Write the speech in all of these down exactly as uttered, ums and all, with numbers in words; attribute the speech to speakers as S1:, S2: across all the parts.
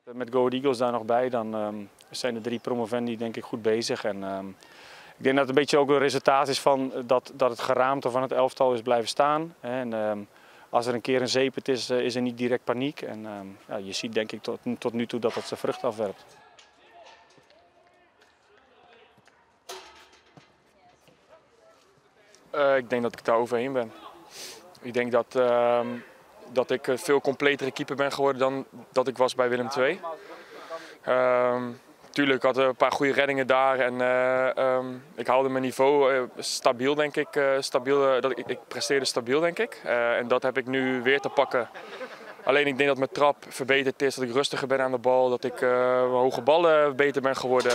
S1: Met Go Ahead Eagles daar nog bij, dan um, zijn de drie promovendi denk ik goed bezig. En, um, ik denk dat het een beetje ook een resultaat is van dat, dat het geraamte van het elftal is blijven staan. En, um, als er een keer een zeepert is, is er niet direct paniek. En um, ja, je ziet denk ik tot, tot nu toe dat dat zijn vrucht afwerpt.
S2: Uh, ik denk dat ik daar overheen ben. Ik denk dat, uh, dat ik een veel completere keeper ben geworden dan dat ik was bij Willem twee. Uh, tuurlijk had ik een paar goede reddingen daar en uh, um, ik haalde mijn niveau uh, stabiel denk ik. Uh, stabiel, uh, dat ik, ik presteerde stabiel denk ik. Uh, en dat heb ik nu weer te pakken. Alleen ik denk dat mijn trap verbeterd is, dat ik rustiger ben aan de bal, dat ik uh, mijn hoge ballen beter ben geworden.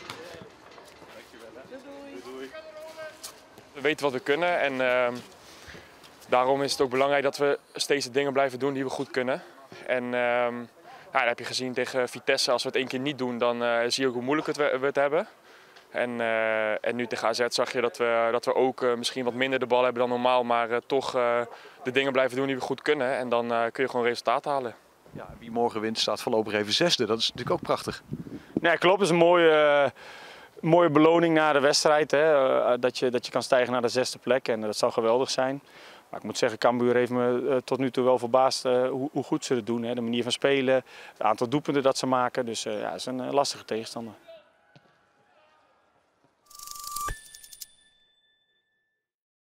S2: We weten wat we kunnen en uh, daarom is het ook belangrijk dat we steeds de dingen blijven doen die we goed kunnen. En uh, ja, dat heb je gezien tegen Vitesse, als we het één keer niet doen, dan uh, zie je ook hoe moeilijk het we, we het hebben. En, uh, en nu tegen A Z zag je dat we, dat we ook uh, misschien wat minder de bal hebben dan normaal, maar uh, toch uh, de dingen blijven doen die we goed kunnen. En dan uh, kun je gewoon resultaat halen.
S3: Ja, wie morgen wint staat voorlopig even zesde, dat is natuurlijk ook prachtig.
S1: Nee, klopt, het is een mooie... Uh... Mooie beloning na de wedstrijd, hè? Uh, dat, je, dat je kan stijgen naar de zesde plek en uh, dat zou geweldig zijn. Maar ik moet zeggen, Cambuur heeft me uh, tot nu toe wel verbaasd uh, hoe, hoe goed ze het doen. Hè? De manier van spelen, het aantal doelpunten dat ze maken. Dus uh, ja, het is een uh, lastige tegenstander.